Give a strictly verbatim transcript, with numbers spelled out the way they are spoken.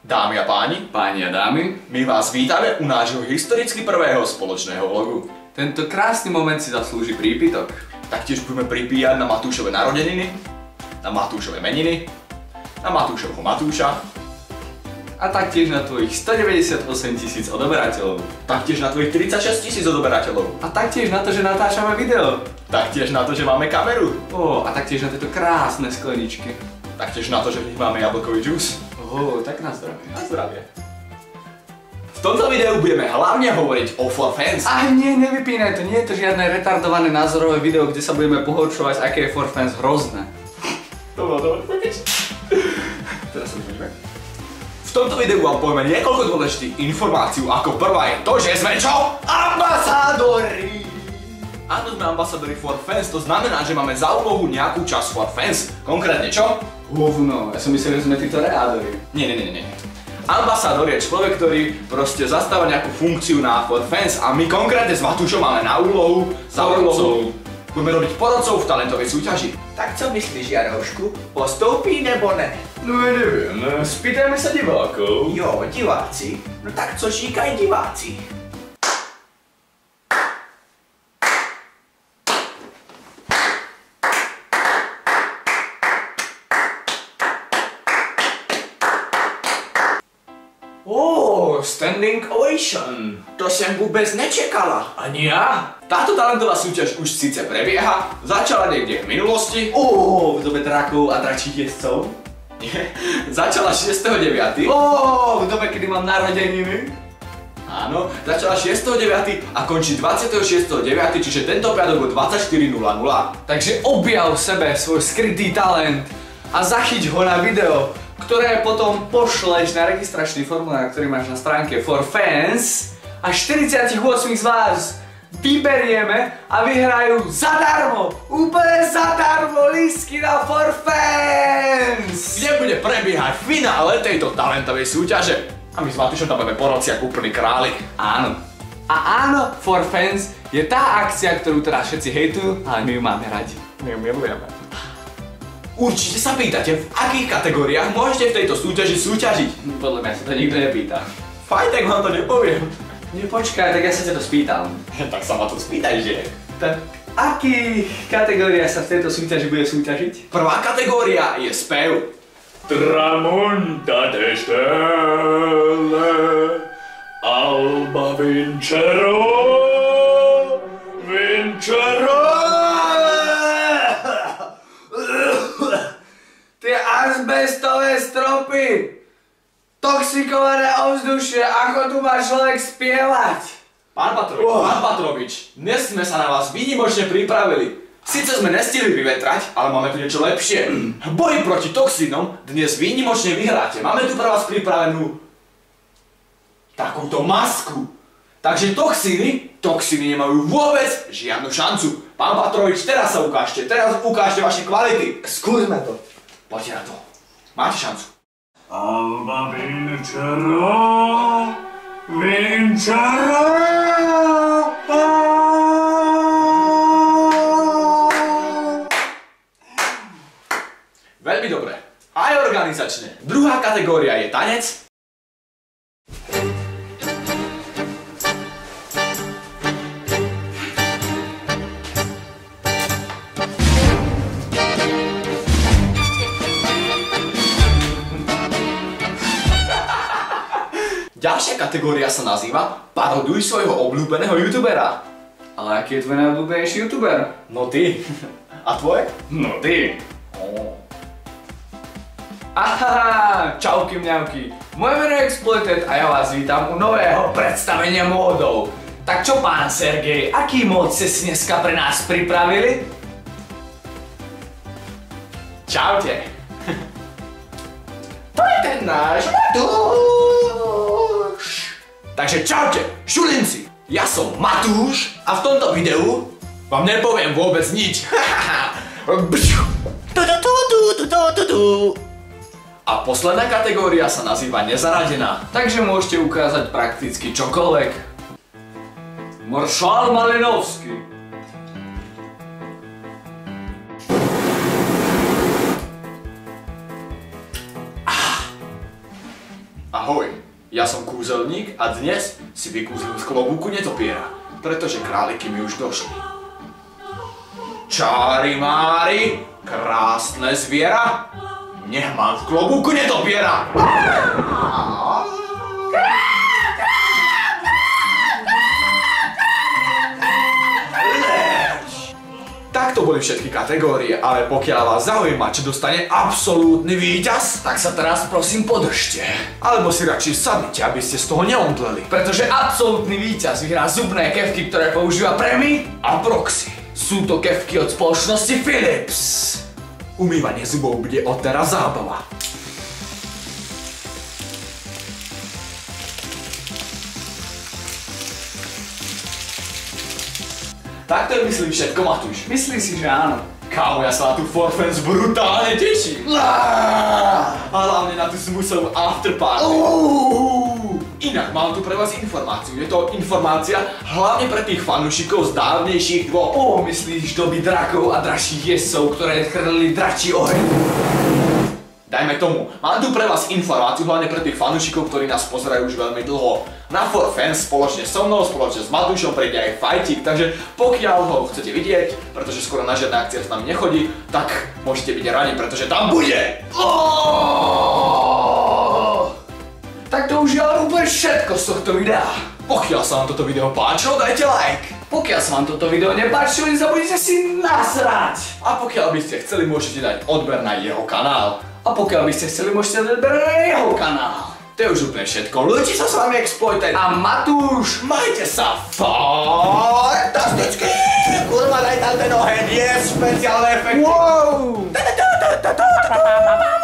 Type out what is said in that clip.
Dámy a páni, páni a dámy, my vás vítame u nášho historicky prvého spoločného vlogu. Tento krásny moment si zaslúži prípitok. Taktiež budeme pripíjať na Matúšove narodeniny, na Matúšove meniny, na Matúšovho Matúša a taktiež na tvojich stodeväťdesiatosem tisíc odoberateľov. Taktiež na tvojich tridsaťšesť tisíc odoberateľov. A taktiež na to, že natáčame video. Taktiež na to, že máme kameru. Ó, a taktiež na tieto krásne skleničky. Taktiež na to, že v nich máme jablkový džús. Ó, tak na zdravie. Na zdravie. V tomto videu budeme hlavne hovoriť o For Fans. Ach nie, nevypínaj to, nie je to žiadne retardované názorové video, kde sa budeme pohoršovať, aké je For Fans hrozné. To bolo dobre, teraz sa vypočíme. V tomto videu vám povieme niekoľko dôležitých informácií, ako prvá je to, že sme čo? Ambasádori! Áno, sme ambasádori For Fans, to znamená, že máme za úlohu nejakú časť For Fans. Konkrétne čo? Hovno, ja som myslel, že sme títo reádori. Nie, nie, nie, nie. Ambasádor je človek, ktorý proste zastáva nejakú funkciu na For Fans a my konkrétne s Matúšom máme na úlohu za úlohu. Budeme robiť porodcov v talentovej súťaži. Tak co myslíš, Jarošku? Postoupí nebo ne? No ja neviem, spýtajme sa divákov. Jo, diváci. No tak co říkají diváci? Oh, standing ovation. To jsem vůbec nečekala. Ani ja? Táto talentová súťaž už síce prebieha, začala niekde v minulosti. Ó, v dobe drakov a dračích jezdcov. Nie, začala šiesteho deviateho Ó, v dobe, kedy mám narodeniny. Áno, začala šiesteho deviateho a končí dvadsiateho šiesteho deviateho čiže tento piatok o dvadsaťštyri nula nula. Takže objav v sebe svoj skrytý talent a zachyť ho na video, ktoré potom pošleš na registračný formulár, ktorý máš na stránke For Fans a štyridsaťosem z vás vyberieme a vyhrajú zadarmo, úplne zadarmo lístky na For Fans! Kde bude prebiehať finále tejto talentovej súťaže. A my s Matúšom tam budeme porodci ako úplní králi. Áno. A áno, For Fans je tá akcia, ktorú teraz všetci hejtujú, ale my ju máme radi. My ju milujeme. Určite sa pýtate, v akých kategóriách môžete v tejto súťaži súťažiť. Podľa mňa sa to nikto nepýta. Fajn, tak vám to nepoviem. Nepočkaj, tak ja sa ťa to spýtam. Tak sa ma to spýtaj, že? Tak akých kategóriách sa v tejto súťaži bude súťažiť? Prvá kategória je spev. Tramontate stelle, alba vincero, vincero. Tie azbestové stropy, toxikované ovzdušie, ako tu má človek spievať? Pán Patrovič, oh. pán Patrovič, dnes sme sa na vás výnimočne pripravili. Sice sme nestihli vyvetrať, ale máme tu niečo lepšie. V boji proti toxínom dnes výnimočne vyhráte. Máme tu pre vás pripravenú takúto masku. Takže toxíny, toxíny nemajú vôbec žiadnu šancu. Pán Patrovič, teraz sa ukážte, teraz ukážte vaše kvality. Skúsme to. Poďte na to. Máte šancu. Alba vincero, vincero. Veľmi dobre. Aj organizačne. Druhá kategória je tanec. Ďalšia kategória sa nazýva Paroduj svojho obľúbeného youtubera. Ale aký je tvoj najobľúbenejší youtuber? No ty. A tvoj? No ty. Oh. Aha, čauky mňauky. Moje meno je Exploited a ja vás vítam u nového predstavenia módov. Tak čo, pán Sergej, aký mód ste si dneska pre nás pripravili? Čaute. To je ten náš Matúš. Takže čaute, šulinci. Ja som Matúš a v tomto videu vám nepoviem vôbec nič. A posledná kategória sa nazýva nezaradená. Takže môžete ukázať prakticky čokoľvek. Maršál Malinovský. A Ahoj, ja som kúzelník a dnes si vykúzlim z klobúku netopiera, pretože králiky mi už došli. Čári mári, krásne zviera, nech mám v klobúku netopiera! Tak to boli všetky kategórie, ale pokiaľ vás zaujíma, čo dostane absolútny víťaz, Tak sa teraz prosím podržte. alebo si radšej sadnite, aby ste z toho neomdleli. Pretože absolútny víťaz vyhrá zubné kefky, ktoré používa Premi a Proxy. Sú to kefky od spoločnosti Philips. Umývanie zubov bude odteraz zábava. Tak to je myslím všetko, Matúš. Myslím si, že áno. Kámo, ja sa na tú For Fans brutálne teším. A hlavne na tú smusovú afterparty. Inak mám tu pre vás informáciu. Je to informácia hlavne pre tých fanúšikov z dávnejších dôb. Ó, myslíš doby drakov a dračích jezdcov, ktoré chrlili dračí oheň? Dajme tomu, mám tu pre vás informáciu hlavne pre tých fanúšikov, ktorí nás pozerajú už veľmi dlho. Na For Fans spoločne so mnou, spoločne s Matúšom príde aj fajtík, takže pokiaľ ho chcete vidieť, pretože skoro na žiadne akcie s nami nechodí, tak môžete byť radi, pretože tam bude! Oh! Tak to už je ale úplne všetko z tohto videa. Pokiaľ sa vám toto video páčilo, dajte like! Pokiaľ sa vám toto video nepáčilo, nezabudnite si nasrať. A pokiaľ by ste chceli, môžete dať odber na jeho kanál. A pokiaľ by ste chceli, môžete dať odber na jeho kanál. To je už úplne všetko. Ľudí sa s vami Exploited. A Matúš, Majte sa fantasticky! Kurva, daj tam ten oheň, je špeciálny efekt. wow! Ta, ta, ta, ta, ta, ta, ta.